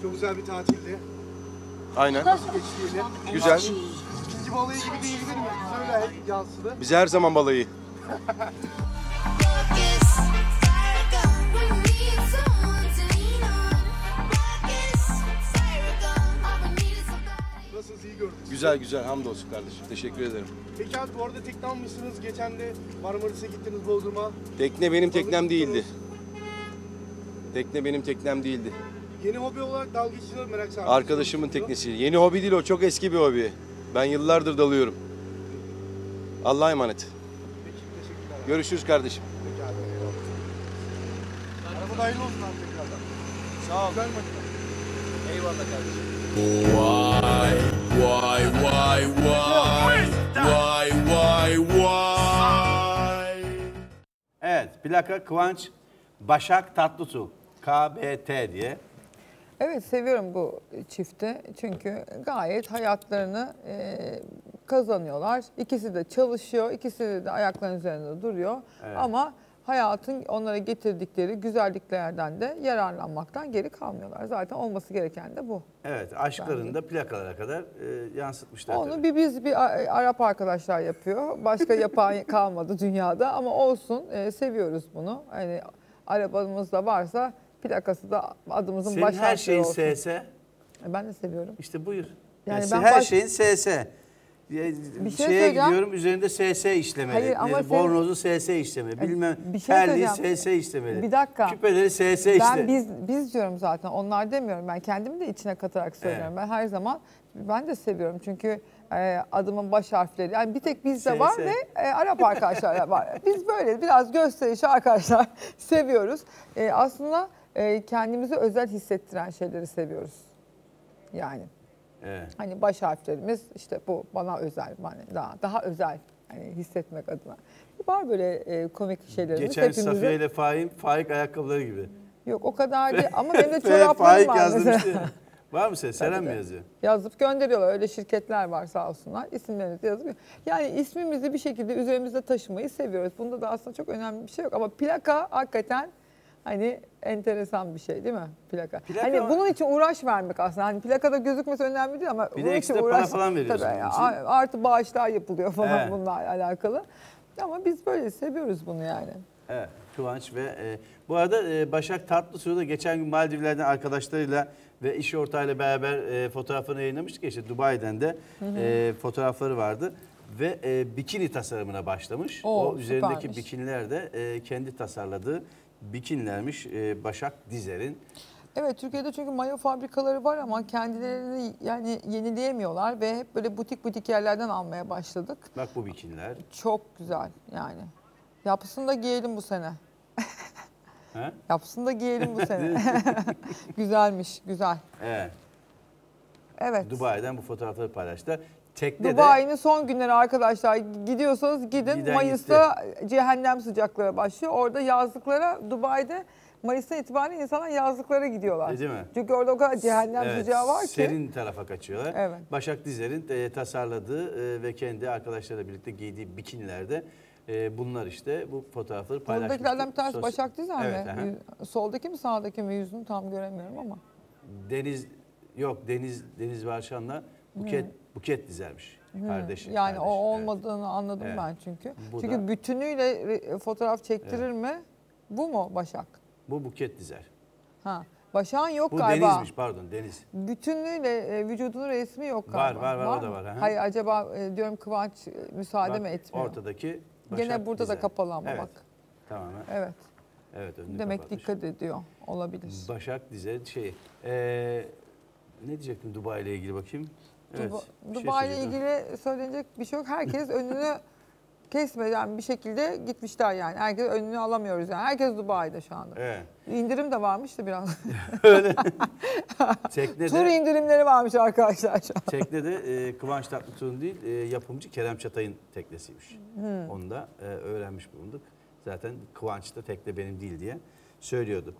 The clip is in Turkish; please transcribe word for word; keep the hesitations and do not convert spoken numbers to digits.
Çok güzel bir tatildi. Aynen. Nasıl geçti yine? Güzel. İkinci balayı gibi diyebilir miyiz? Öyle yansıdı. Biz her zaman balayı. Nasılsınız, iyi gördünüz? Güzel güzel, hamdolsun kardeşim. Teşekkür ederim. Peki abi bu arada tekne almışsınız. Geçen de Marmaris'e gittiniz, Bodrum'a. Tekne benim teknem Balık değildi. tuttunuz. Tekne benim teknem değildi. Yeni hobi olarak dalgıçlığı merak sardım. Arkadaşımın teknesi. Yeni hobi değil o, çok eski bir hobi. Ben yıllardır dalıyorum. Allah'a emanet. Peki, teşekkürler. Görüşürüz kardeşim. Peki abi, eyvallah. Araba da hayırlı olsun abi tekrardan. Sağ ol. Güzel makine. Eyvallah kardeşim. Why, why, why, why, why, why, why? Evet, plaka Kıvanç Başak Tatlıtuğ. K B T diye. Evet, seviyorum bu çifti çünkü gayet hayatlarını e, kazanıyorlar. İkisi de çalışıyor, ikisi de ayaklarının üzerinde duruyor. Evet. Ama hayatın onlara getirdikleri güzelliklerden de yararlanmaktan geri kalmıyorlar. Zaten olması gereken de bu. Evet, aşklarını da plakalara kadar e, yansıtmışlar. Onu tabii. bir biz bir A- Arap arkadaşlar yapıyor. Başka yapan kalmadı dünyada ama olsun, e, seviyoruz bunu. Hani arabamız da varsa plakası da adımızın Senin baş her harfleri şeyin olsun. S S. Ben de seviyorum. İşte buyur. Yani Yani ben her baş- şeyin S S. Bir şey şeye söyleyeceğim. gidiyorum, üzerinde S S işlemeli. Hayır, ama Ee, sen- Bornozu S S işlemeli. Bilmem bir şey terliği söyleyeceğim. S S işlemeli. Bir dakika. Küpeleri S S Ben işlemeli. biz biz diyorum zaten. Onlar demiyorum. Ben kendimi de içine katarak söylüyorum. Ben her zaman ben de seviyorum. Çünkü e, adımın baş harfleri. Yani bir tek bizde S S. var ve e, Arap arkadaşlar var. Biz böyle biraz gösterişi arkadaşlar seviyoruz. E, aslında e, kendimizi özel hissettiren şeyleri seviyoruz. Yani. Evet. Hani baş harflerimiz işte bu bana özel, bana daha daha özel hani hissetmek adına. Var böyle e, komik şeylerimiz Geçen hepimizin. Safiye ile Faik, Faik ayakkabıları gibi. Yok o kadar değil ama benim de F, çoraplarım Faik var yazdım mesela. işte. Var mı sen? Selen Tabii mi de. yazıyor? Yazıp gönderiyorlar. Öyle şirketler var sağ olsunlar. İsimlerimizi yazıp. Yani ismimizi bir şekilde üzerimizde taşımayı seviyoruz. Bunda da aslında çok önemli bir şey yok. Ama plaka hakikaten hani enteresan bir şey değil mi? Plaka. Plaka hani ama- bunun için uğraş vermek aslında. Hani plakada gözükmesi önemli değil ama Bir de bunun ekstra için para uğraş. falan veriyorsun Tabii, bunun için. a- artı bağışlar yapılıyor falan Evet. bununla alakalı. Ama biz böyle seviyoruz bunu yani. Evet, Kıvanç ve e, bu arada e, Başak Tatlıtuğ da geçen gün Maldivler'den arkadaşlarıyla ve iş ortağıyla beraber e, fotoğrafını yayınlamıştık ya, işte Dubai'den de e, fotoğrafları vardı ve e, bikini tasarımına başlamış. Oo, o üzerindeki süpermiş. bikiniler de e, kendi tasarladığı bikinilermiş e, Başak Dizer'in. Evet, Türkiye'de çünkü mayo fabrikaları var ama kendilerini yani yenileyemiyorlar ve hep böyle butik butik yerlerden almaya başladık. Bak bu bikiniler. Çok güzel yani. Yapsın da giyelim bu sene. Ha? Yapsın da giyelim bu sene. Güzelmiş, güzel. Evet. Evet. Dubai'den bu fotoğrafları paylaştılar. Tekne de Dubai'nin son günleri arkadaşlar, gidiyorsanız gidin. Giden Mayıs'ta cehennem sıcakları başlıyor. Orada yazlıklara, Dubai'de Mayıs'tan itibaren insanlar yazlıklara gidiyorlar. E, değil mi? Çünkü orada o kadar cehennem Evet, sıcağı var ki. serin tarafa kaçıyorlar. Evet. Başak Dizer'in e, tasarladığı e, ve kendi arkadaşlarıyla birlikte giydiği bikinilerde e, bunlar işte bu fotoğrafları paylaşmıştı. Buradakilerden bir tanesi Sos- Başak Dizer Evet, mi? aha. Yüz- Soldaki mi sağdaki mi yüzünü tam göremiyorum ama. Deniz yok Deniz Deniz Varşan'la Buket Buket Dizer'miş. Kardeşi. Yani kardeşi, o evet. olmadığını anladım Evet. ben çünkü. Bu çünkü da- bütünüyle re- fotoğraf çektirir mi? Bu mu Başak? Bu Buket Dizer. Ha. Başak'ın yok Bu galiba. Deniz'miş pardon Deniz. Bütünlüğüyle e, vücudunun resmi yok Var, galiba. var, var, o da mı? var, aha. Hayır acaba e, diyorum Kıvanç e, müsaade Bak, mi etmiyor? ortadaki Başak Gene burada Dizer. da kapalı ama Evet, bak. tamamen. Evet. Evet, önünü Demek kapatmış. dikkat ediyor. Olabilir. Başak Dizer şey. Ee, ne diyecektim Dubai ile ilgili bakayım. Evet, Duba- bir şey Dubai ile söyleyeceğim. ilgili söylenecek bir şey yok. Herkes önünü kesmeden bir şekilde gitmişler yani. Herkes önünü alamıyoruz yani. Herkes Dubai'de şu anda. Evet. İndirim de varmış da biraz. Tur Teknede, indirimleri varmış arkadaşlar şu an. teknede e, Kıvanç Tatlıtuğ'un değil e, yapımcı Kerem Çatay'ın teknesiymiş. Hmm. Onu da e, öğrenmiş bulunduk. Zaten Kıvanç da tekne benim değil diye söylüyordu.